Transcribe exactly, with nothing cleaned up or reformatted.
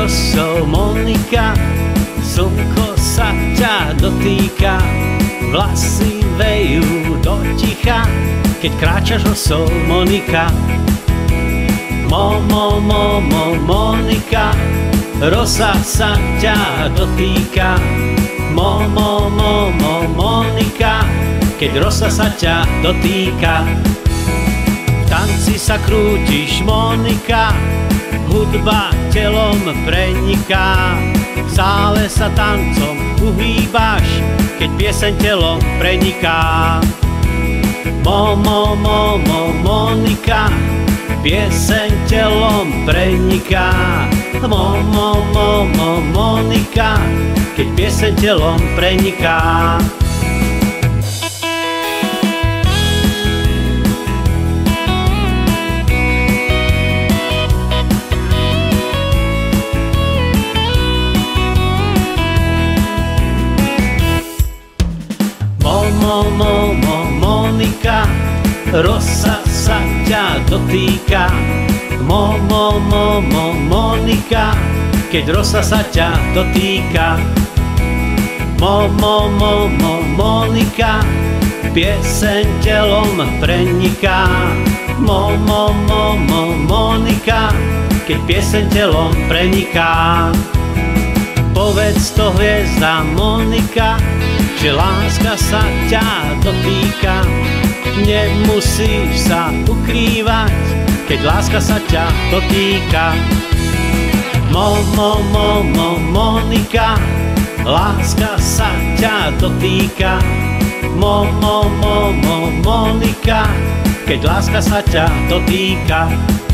rosou, Monika, slnko sa ťa dotýka, vlasy vejú do ticha, keď kráčaš rosou, Monika. Mo, mo, mo, mo, Monika, rosa sa ťa dotýka. Mo, mo, mo, mo, Monika, keď rosa sa ťa dotýka. V tanci sa krútiš, Monika, hudba telom preniká. V sále sa tancom uhýbaš, keď pieseň telom preniká. Mo, mo, mo, mo, Monika, pieseň telom preniká. Mo, mo, mo, mo, Monika, keď pieseň telom preniká. Mo, mo, mo, mo, Monika, rosa sa ťa dotýka. Mo, mo, mo, mo, Monika, keď rosa sa ťa dotýka. Mo, mo, mo, mo, Monika, pieseň telom preniká. Mo, mo, mo, mo, Monika, keď pieseň telom preniká. Povedz to hviezda, Monika, že láska sa ťa dotýka. Nemusíš sa ukrývať, keď láska sa ťa dotýka. Mo, mo, mo, mo, Monika, láska sa ťa dotýka. Mo, mo, mo, mo, Monika, keď láska sa ťa dotýka.